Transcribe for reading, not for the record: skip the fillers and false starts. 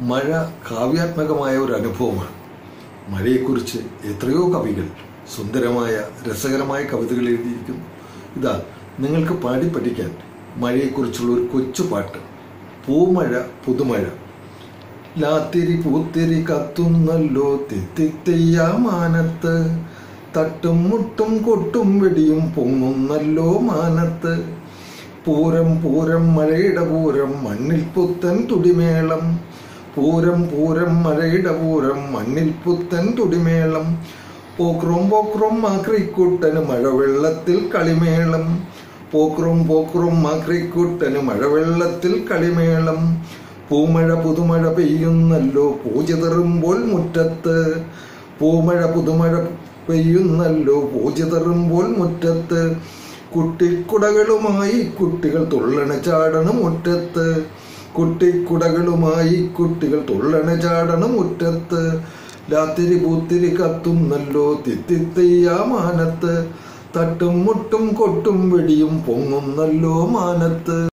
മഴ കാവ്യാത്മകമായ ഒരു അനുഭവമാണ്. മഴയെക്കുറിച്ച് എത്രയോ കവികൾ സുന്ദരമായ രസകരമായ കവിതകൾ എഴുതിയിരിക്കുന്നു. ഇതാ നിങ്ങൾക്ക് പാടി പഠിക്കാൻ മഴയെക്കുറിച്ചുള്ള ഒരു കൊച്ചു പാട്ട്. പൂമഴ പുതുമഴ. ലാത്തിരി പൂത്തിരി കത്തുന്നല്ലോ തിത്തിത്തെയ്യാ മാനത്ത്, തട്ടും മുട്ടും കൊട്ടും വെടിയും പൊങ്ങുന്നല്ലോ മാനത്ത്. പൂരം പൂരം മഴയുടെ പൂരം മണ്ണിൽ പുത്തൻ തുടിമേളം. പൂരം പൂരം മഴയുടെ പൂരം മണ്ണിൽ പുത്തൻ തുടിമേളം. പോക്രോം പോക്രോം മാക്രിക്കുട്ടന് മഴവെള്ളത്തിൽ കളിമേളം. പോക്രോം പോക്രോം മാക്രിക്കുട്ടന് മഴവെള്ളത്തിൽ കളിമേളം. പൂമഴ പുതുമഴ പെയ്യുന്നല്ലോ പൂജതെറുമ്പോൾ മുറ്റത്ത്. പൂമഴ പുതുമഴ പെയ്യുന്നല്ലോ പൂജതെറുമ്പോൾ മുറ്റത്ത്. കുട്ടിക്കുടകളുമായി കുട്ടികൾ തുള്ളണ ചാടണ മുറ്റത്ത്. കുട്ടിക്കുടകളുമായി കുട്ടികൾ തുള്ളണ ചാടണ മുറ്റത്ത്. രാത്തിരി പൂത്തിരി കത്തുന്നല്ലോ തിത്തിത്തെയ്യാ മാനത്ത്, തട്ടും മുട്ടും കൊട്ടും വെടിയും പൊങ്ങുന്നല്ലോ മാനത്ത്.